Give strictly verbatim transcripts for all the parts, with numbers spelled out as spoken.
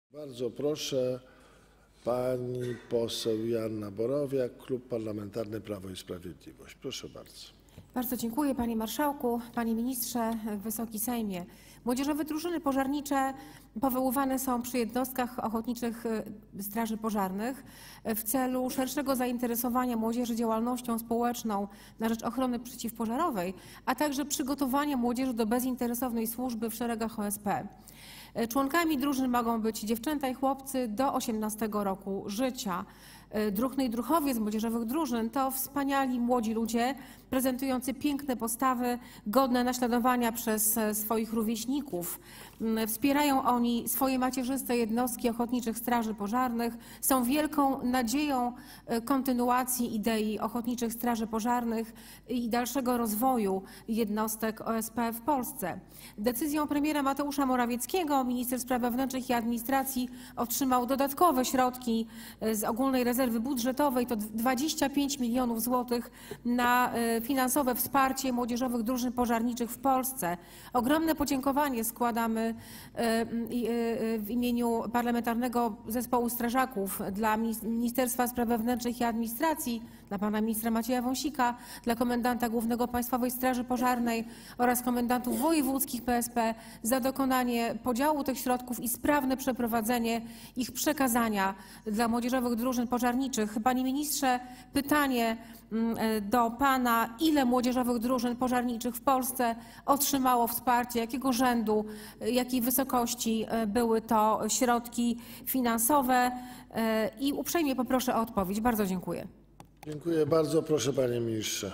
Bardzo proszę, pani poseł Joanna Borowiak, Klub Parlamentarny Prawo i Sprawiedliwość. Proszę bardzo. Bardzo dziękuję, panie marszałku, panie ministrze, Wysoki Sejmie. Młodzieżowe drużyny pożarnicze powoływane są przy jednostkach ochotniczych straży pożarnych w celu szerszego zainteresowania młodzieży działalnością społeczną na rzecz ochrony przeciwpożarowej, a także przygotowania młodzieży do bezinteresownej służby w szeregach O S P. Członkami drużyn mogą być dziewczęta i chłopcy do osiemnastego roku życia. Druhny i druhowie z młodzieżowych drużyn to wspaniali młodzi ludzie, prezentujący piękne postawy, godne naśladowania przez swoich rówieśników. Wspierają oni swoje macierzyste jednostki ochotniczych straży pożarnych, są wielką nadzieją kontynuacji idei ochotniczych straży pożarnych i dalszego rozwoju jednostek O S P w Polsce. Decyzją premiera Mateusza Morawieckiego minister spraw wewnętrznych i administracji otrzymał dodatkowe środki z ogólnej rezerwy budżetowej, to dwadzieścia pięć milionów złotych na finansowe wsparcie młodzieżowych drużyn pożarniczych w Polsce. Ogromne podziękowanie składamy w imieniu Parlamentarnego Zespołu Strażaków dla Ministerstwa Spraw Wewnętrznych i Administracji, dla pana ministra Macieja Wąsika, dla komendanta głównego Państwowej Straży Pożarnej oraz komendantów wojewódzkich P S P za dokonanie podziału tych środków i sprawne przeprowadzenie ich przekazania dla młodzieżowych drużyn pożarniczych. Panie ministrze, pytanie do pana: ile młodzieżowych drużyn pożarniczych w Polsce otrzymało wsparcie, jakiego rzędu, jakiej wysokości były to środki finansowe? I uprzejmie poproszę o odpowiedź. Bardzo dziękuję. Dziękuję bardzo. Proszę, panie ministrze.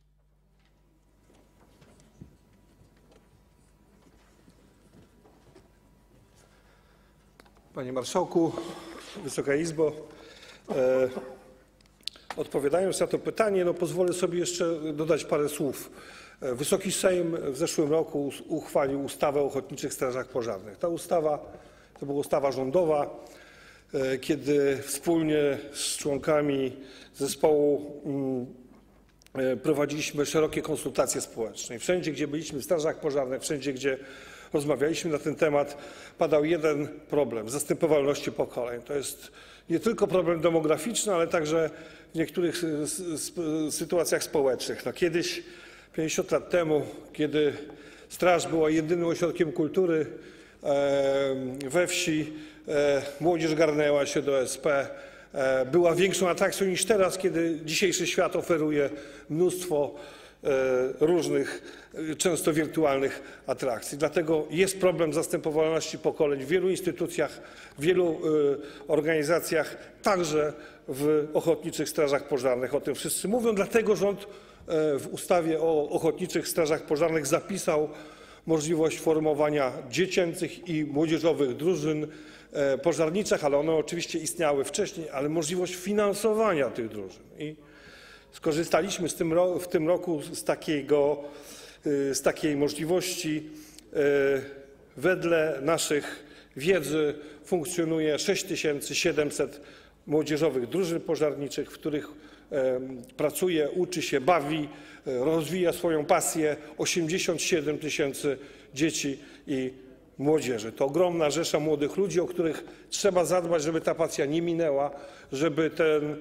Panie Marszałku, Wysoka Izbo, e, odpowiadając na to pytanie, no pozwolę sobie jeszcze dodać parę słów. Wysoki Sejm w zeszłym roku uchwalił ustawę o ochotniczych strażach pożarnych. Ta ustawa to była ustawa rządowa, e, kiedy wspólnie z członkami zespołu e, prowadziliśmy szerokie konsultacje społeczne. Wszędzie, gdzie byliśmy w strażach pożarnych, wszędzie, gdzie rozmawialiśmy na ten temat, padał jeden problem: zastępowalności pokoleń. To jest nie tylko problem demograficzny, ale także w niektórych sytuacjach społecznych. No kiedyś, pięćdziesiąt lat temu, kiedy straż była jedynym ośrodkiem kultury we wsi, młodzież garnęła się do O S P, była większą atrakcją niż teraz, kiedy dzisiejszy świat oferuje mnóstwo różnych, często wirtualnych atrakcji. Dlatego jest problem zastępowalności pokoleń w wielu instytucjach, w wielu organizacjach, także w ochotniczych strażach pożarnych. O tym wszyscy mówią. Dlatego rząd w ustawie o ochotniczych strażach pożarnych zapisał możliwość formowania dziecięcych i młodzieżowych drużyn pożarniczych, ale one oczywiście istniały wcześniej, ale możliwość finansowania tych drużyn. I skorzystaliśmy z tym, w tym roku z, takiego, z takiej możliwości. Wedle naszych wiedzy funkcjonuje sześć tysięcy siedemset młodzieżowych drużyn pożarniczych, w których pracuje, uczy się, bawi, rozwija swoją pasję osiemdziesiąt siedem tysięcy dzieci i młodzieży. To ogromna rzesza młodych ludzi, o których trzeba zadbać, żeby ta pasja nie minęła, żeby ten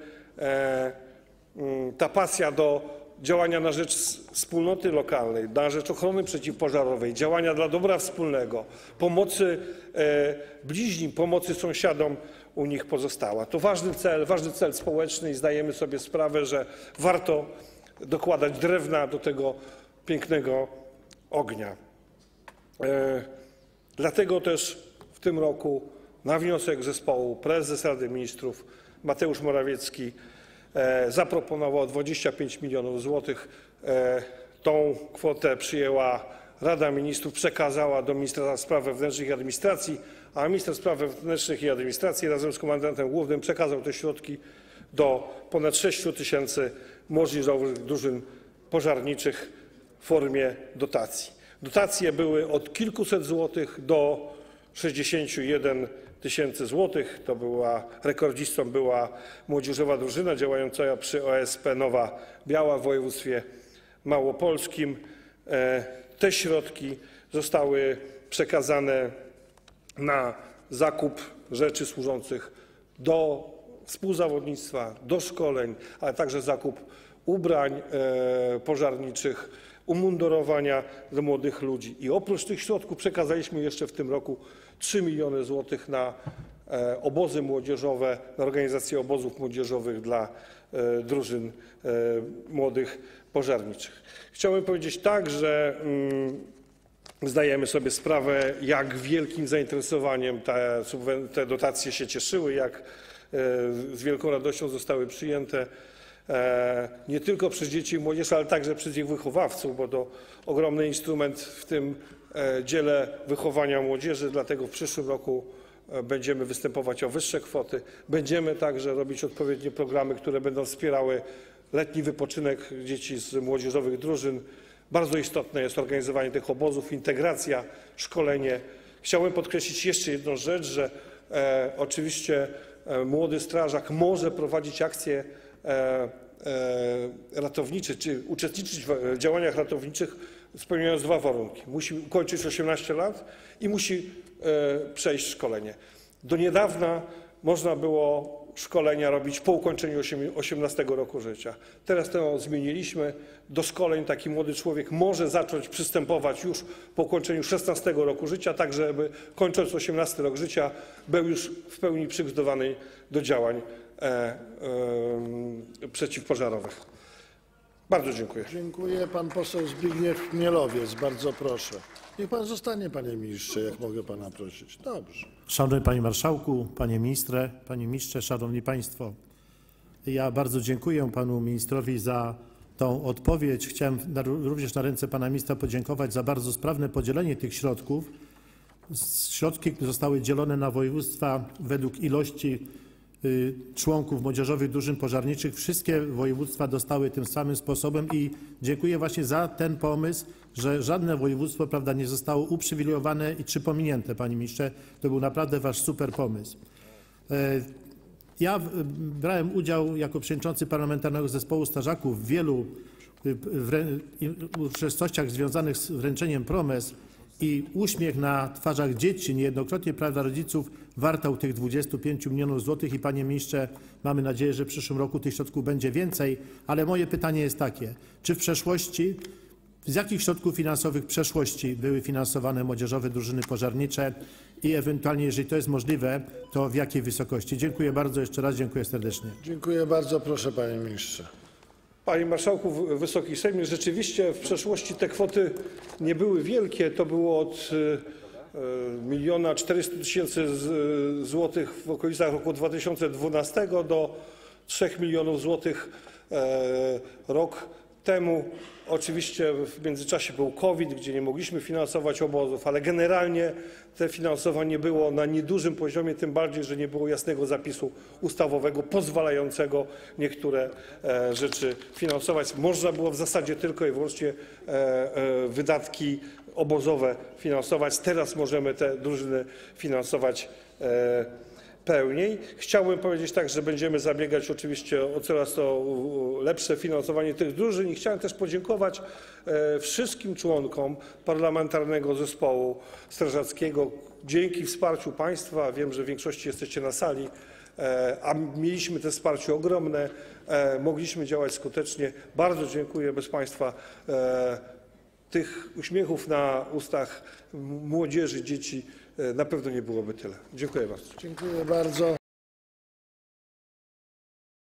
ta pasja do działania na rzecz wspólnoty lokalnej, na rzecz ochrony przeciwpożarowej, działania dla dobra wspólnego, pomocy bliźnim, pomocy sąsiadom u nich pozostała. To ważny cel, ważny cel społeczny i zdajemy sobie sprawę, że warto dokładać drewna do tego pięknego ognia. Dlatego też w tym roku na wniosek zespołu prezes Rady Ministrów Mateusz Morawiecki zaproponował dwadzieścia pięć milionów złotych. Tą kwotę przyjęła Rada Ministrów, przekazała do Ministerstwa Spraw Wewnętrznych i Administracji, a minister spraw wewnętrznych i administracji razem z komendantem głównym przekazał te środki do ponad sześciu tysięcy młodzieżowych drużyn pożarniczych w formie dotacji. Dotacje były od kilkuset złotych do sześćdziesięciu jeden tysięcy złotych. To była, rekordzistą była młodzieżowa drużyna działająca przy O S P Nowa Biała w województwie małopolskim. Te środki zostały przekazane na zakup rzeczy służących do współzawodnictwa, do szkoleń, ale także zakup ubrań pożarniczych, umundurowania dla młodych ludzi. I oprócz tych środków przekazaliśmy jeszcze w tym roku trzy miliony złotych na obozy młodzieżowe, na organizację obozów młodzieżowych dla drużyn młodych pożarniczych. Chciałbym powiedzieć tak, że zdajemy sobie sprawę, jak wielkim zainteresowaniem te, te dotacje się cieszyły, jak z wielką radością zostały przyjęte nie tylko przez dzieci i młodzież, ale także przez ich wychowawców, bo to ogromny instrument w tym dziele wychowania młodzieży, dlatego w przyszłym roku będziemy występować o wyższe kwoty. Będziemy także robić odpowiednie programy, które będą wspierały letni wypoczynek dzieci z młodzieżowych drużyn. Bardzo istotne jest organizowanie tych obozów, integracja, szkolenie. Chciałbym podkreślić jeszcze jedną rzecz, że e, oczywiście e, młody strażak może prowadzić akcje e, e, ratownicze, czy uczestniczyć w działaniach ratowniczych, spełniając dwa warunki. Musi ukończyć osiemnaście lat i musi e, przejść szkolenie. Do niedawna można było szkolenia robić po ukończeniu osiemnastego roku życia. Teraz to zmieniliśmy. Do szkoleń taki młody człowiek może zacząć przystępować już po ukończeniu szesnastego roku życia, tak żeby kończąc osiemnasty rok życia był już w pełni przygotowany do działań e, e, przeciwpożarowych. Bardzo dziękuję. Dziękuję. Pan poseł Zbigniew Chmielowiec. Bardzo proszę. Niech pan zostanie, panie ministrze, jak mogę pana prosić. Dobrze. Szanowny Panie Marszałku, Panie Ministrze, Panie Ministrze, Szanowni Państwo. Ja bardzo dziękuję Panu Ministrowi za tą odpowiedź. Chciałem na, również na ręce Pana Ministra podziękować za bardzo sprawne podzielenie tych środków. Środki zostały dzielone na województwa według ilości y, członków młodzieżowych drużyn pożarniczych. Wszystkie województwa dostały tym samym sposobem i dziękuję właśnie za ten pomysł, że żadne województwo, prawda, nie zostało uprzywilejowane i czy pominięte, Panie Ministrze. To był naprawdę Wasz super pomysł. Ja brałem udział jako przewodniczący Parlamentarnego Zespołu Strażaków w wielu uroczystościach związanych z wręczeniem promes i uśmiech na twarzach dzieci, niejednokrotnie, prawda, rodziców wartał tych dwudziestu pięciu milionów złotych i Panie Ministrze, mamy nadzieję, że w przyszłym roku tych środków będzie więcej, ale moje pytanie jest takie, czy w przeszłości z jakich środków finansowych w przeszłości były finansowane młodzieżowe drużyny pożarnicze i ewentualnie, jeżeli to jest możliwe, to w jakiej wysokości? Dziękuję bardzo. Jeszcze raz dziękuję serdecznie. Dziękuję bardzo. Proszę, panie ministrze. Panie Marszałku, Wysoki Sejmie, rzeczywiście w przeszłości te kwoty nie były wielkie. To było od miliona czterystu tysięcy złotych w okolicach roku dwa tysiące dwunastego do trzech milionów złotych rok temu. Oczywiście w międzyczasie był COVID, gdzie nie mogliśmy finansować obozów, ale generalnie te finansowanie było na niedużym poziomie, tym bardziej, że nie było jasnego zapisu ustawowego pozwalającego niektóre rzeczy finansować. Można było w zasadzie tylko i wyłącznie wydatki obozowe finansować. Teraz możemy te drużyny finansować pełniej. Chciałbym powiedzieć tak, że będziemy zabiegać oczywiście o coraz to lepsze finansowanie tych drużyn i chciałem też podziękować wszystkim członkom Parlamentarnego Zespołu Strażackiego. Dzięki wsparciu państwa, wiem, że w większości jesteście na sali, a mieliśmy to wsparcie ogromne, mogliśmy działać skutecznie. Bardzo dziękuję. Bez państwa tych uśmiechów na ustach młodzieży, dzieci na pewno nie byłoby tyle. Dziękuję bardzo. Dziękuję bardzo.